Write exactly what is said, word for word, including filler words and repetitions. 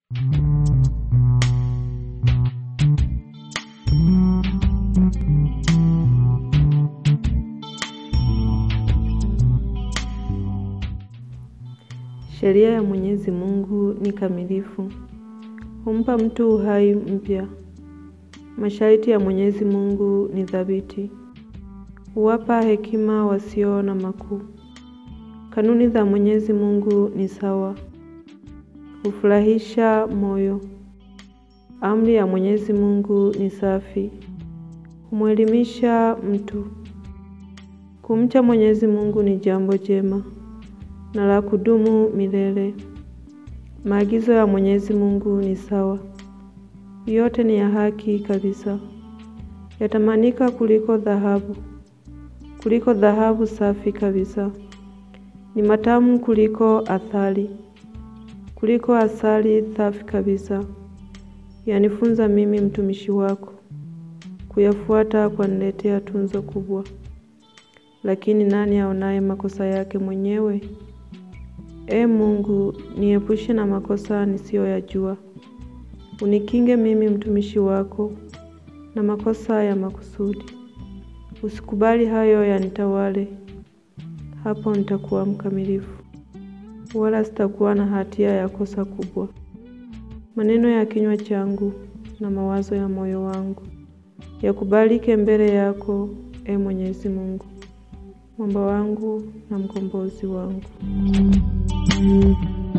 Sheria ya Mwenyezi Mungu ni kamilifu. Humpa mtu uhai mpya. Masharti ya Mwenyezi Mungu ni thabiti. Huwapa hekima wasio na makuu. Kanuni za Mwenyezi Mungu ni sawa. Hufurahisha moyo. Amri ya Mwenyezi Mungu ni safi. Humwelimisha mtu. Kumcha Mwenyezi Mungu ni jambo jema na la kudumu milele. Maagizo ya Mwenyezi Mungu ni sawa. Yote ni ya haki kabisa. Yatamanika kuliko dhahabu. Kuliko dhahabu safi kabisa. Ni matamu kuliko athari. Kuliko asali safi kabisa. Yanifunza mimi mtumishi wako. Kuyafuata kwaniletea tunzo kubwa. Lakini nani aonaye makosa yake mwenyewe? Ee Mungu, niepushe na makosa nisiyoyajua. Unikinge mimi mtumishi wako na makosa ya makusudi. Usikubali hayo yanitawale. Hapo nitakuwa mkamilifu, wala sitakuwa na hatia ya kosa kubwa. Maneno ya kinywa changu na mawazo ya moyo wangu yakubalike mbele yako, Ee Mwenyezi Mungu, mwamba wangu na mkombozi wangu.